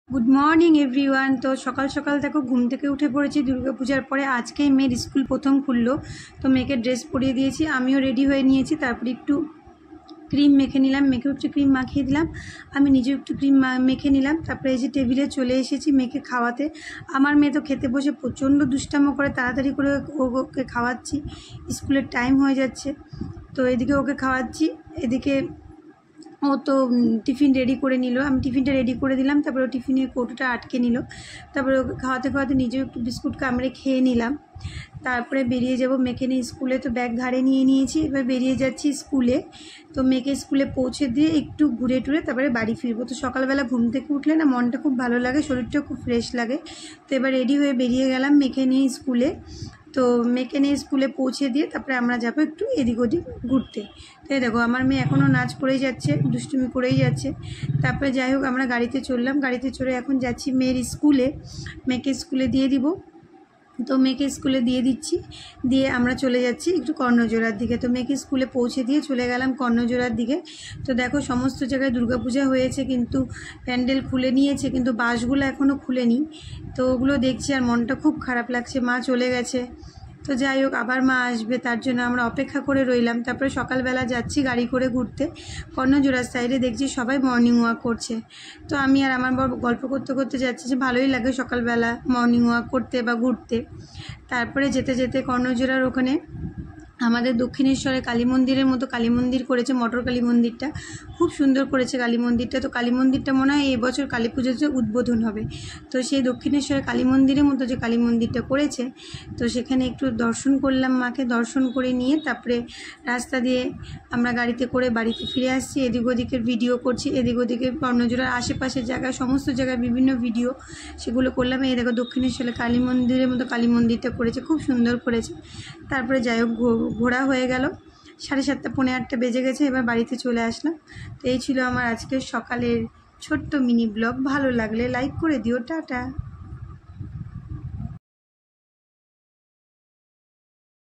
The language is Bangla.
Good morning everyone. তো সকাল সকাল দেখো ঘুম থেকে উঠে পড়েছি দুর্গাপূজার পরে। আজকেই মেয়ের স্কুল প্রথম খুললো, তো মেয়েকে ড্রেস পরিয়ে দিয়েছি, আমিও রেডি হয়ে নিয়েছি। তারপরে একটু ক্রিম মেখে নিলাম, মেয়েকেও একটু ক্রিম মাখিয়ে দিলাম, আমি নিজেও একটু ক্রিম মেখে নিলাম। তারপরে এই যে টেবিলে চলে এসেছি মেয়েকে খাওয়াতে। আমার মেয়ে তো খেতে বসে প্রচণ্ড দুষ্টামো করে, তাড়াতাড়ি করে ওকে খাওয়াচ্ছি, স্কুলের টাইম হয়ে যাচ্ছে। তো এদিকে ওকে খাওয়াচ্ছি, এদিকে ও তো টিফিন রেডি করে নিল, আমি টিফিনটা রেডি করে দিলাম। তারপরে ও টিফিনের কৌটোটা আটকে নিল, তারপরে ওকে খাওয়াতে খাওয়াতে নিজেও একটু বিস্কুট কামড়ে খেয়ে নিলাম। তারপরে বেরিয়ে যাব মেয়েকে নিয়ে স্কুলে। তো ব্যাগ ঘাড়ে নিয়ে নিয়েছি, এবার বেরিয়ে যাচ্ছি স্কুলে। তো মেয়েকে স্কুলে পৌঁছে দিয়ে একটু ঘুরে টুরে তারপরে বাড়ি ফিরবো। তো সকালবেলা ঘুম থেকে উঠলে না মনটা খুব ভালো লাগে, শরীরটাও খুব ফ্রেশ লাগে। তো এবার রেডি হয়ে বেরিয়ে গেলাম মেয়েকে নিয়ে স্কুলে। তো মেয়েকে নিয়ে স্কুলে পৌঁছে দিয়ে তারপরে আমরা যাবো একটু এদিক ওদিক ঘুরতে। তো দেখো আমার মেয়ে এখনও নাচ করেই যাচ্ছে, দুষ্টুমি করেই যাচ্ছে। তারপরে যাই হোক আমরা গাড়িতে চললাম, গাড়িতে চড়ে এখন যাচ্ছি মেয়ের স্কুলে, মেয়েকে স্কুলে দিয়ে দিব। তো মেয়েকে স্কুলে দিয়ে দিচ্ছি, দিয়ে আমরা চলে যাচ্ছি একটু কর্ণজোড়ার দিকে। তো মেয়েকে স্কুলে পৌঁছে দিয়ে চলে গেলাম কর্ণজোড়ার দিকে। তো দেখো সমস্ত জায়গায় দুর্গাপূজা হয়েছে, কিন্তু প্যান্ডেল খুলে নিয়েছে, কিন্তু বাসগুলো এখনও খুলেনি। তো ওগুলো দেখছি আর মনটা খুব খারাপ লাগছে, মা চলে গেছে। তো যাই হোক আবার মা আসবে, তার জন্য আমরা অপেক্ষা করে রইলাম। তারপরে সকালবেলা যাচ্ছি গাড়ি করে ঘুরতে কর্ণজোড়ার সাইডে, দেখছি সবাই মর্নিং ওয়াক করছে। তো আমি আর আমার বাবা গল্প করতে করতে যাচ্ছি, যে ভালোই লাগে সকালবেলা মর্নিং ওয়াক করতে বা ঘুরতে। তারপরে যেতে যেতে কর্ণজোড়ার ওখানে আমাদের দক্ষিণেশ্বরে কালী মন্দিরের মতো কালী মন্দির করেছে, মটর কালী মন্দিরটা খুব সুন্দর করেছে কালী মন্দিরটা। তো কালী মন্দিরটা মনে হয় এবছর কালী পুজোতে উদ্বোধন হবে। তো সেই দক্ষিণেশ্বরে কালী মন্দিরের মতো যে কালী মন্দিরটা করেছে, তো সেখানে একটু দর্শন করলাম, মাকে দর্শন করে নিয়ে তারপরে রাস্তা দিয়ে আমরা গাড়িতে করে বাড়িতে ফিরে আসছি। এদিক ওদিকের ভিডিও করছি, এদিক ওদিকে কর্ণজোড়ার আশেপাশের জায়গায় সমস্ত জায়গায় বিভিন্ন ভিডিও সেগুলো করলাম। এই দেখো দক্ষিণেশ্বরে কালী মন্দিরের মতো কালী মন্দিরটা করেছে, খুব সুন্দর করেছে। তারপরে যাই হোক ঘোরা হয়ে গেল, 7:30 পৌনে 8টা বেজে গেছে, এবার বাড়িতে চলে আসলাম। তো এই ছিল আমার আজকের সকালের ছোট্ট মিনি ব্লগ। ভালো লাগলে লাইক করে দিও, টাটা।